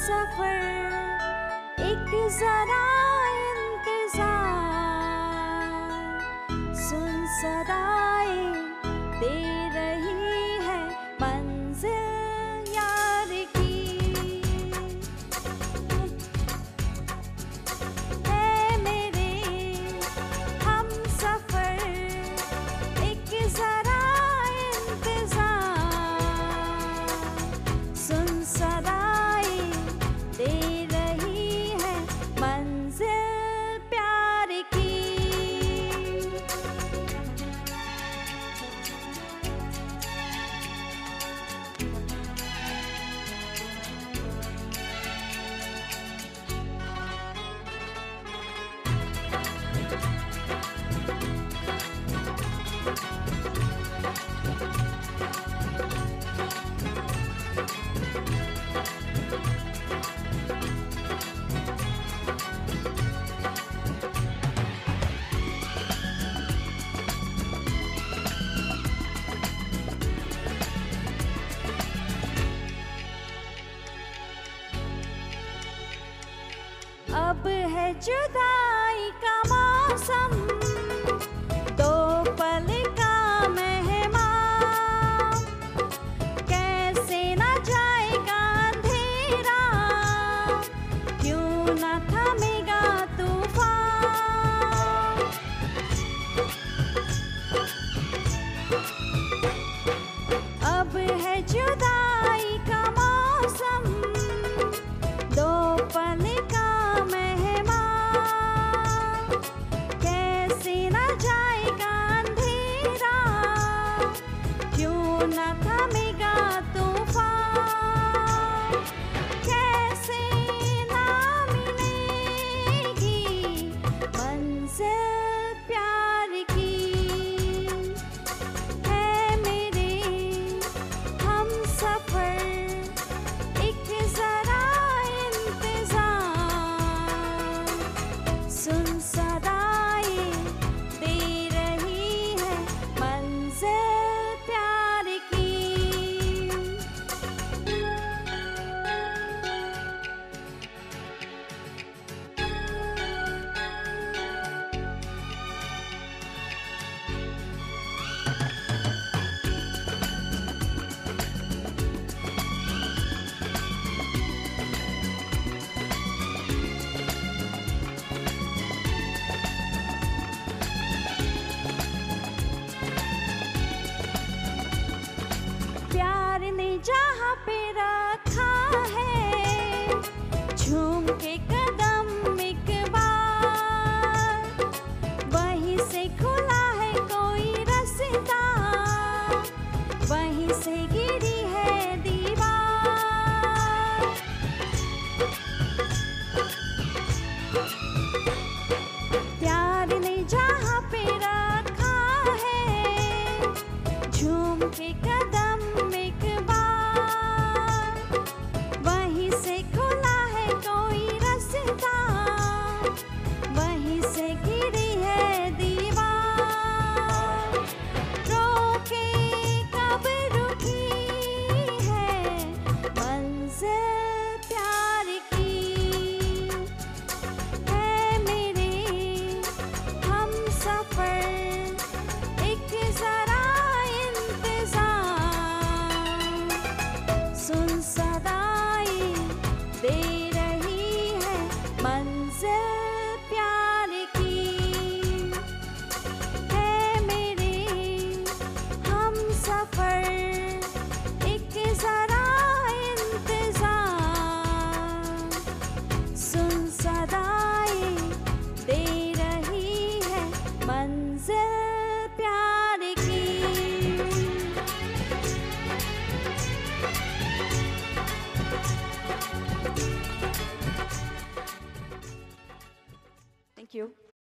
सफर एक जरा इंतजार, सुन सदाएं दे रही है मंजिल यार की। है मेरे हम सफर एक जरा इंतजार, सुन सदाएं दे रही है मंजिल प्यार की। अब है जुदाई का मौसम, दो पल का मेहमान, कैसे न जाएगा अंधेरा, क्यों न थमेगा तूफान। अब है जुदाई का मौसम, दो पल का मेहमान, कैसे न जाएगा अंधेरा, क्यों न थमेगा तूफान। कैसे न मिलेगी मंजिल प्यार की। है मेरे हम सफर एक जरा इंतजार, सुन सदाएं दे रही है मंजिल प्यार की। प्यार ने जहाँ पे रखा है, झूम के कदम एक बार, वहीं से खुला है कोई रास्ता, वहीं से गिरी है दीवार। प्यार ने जहाँ पे रखा है, झूम के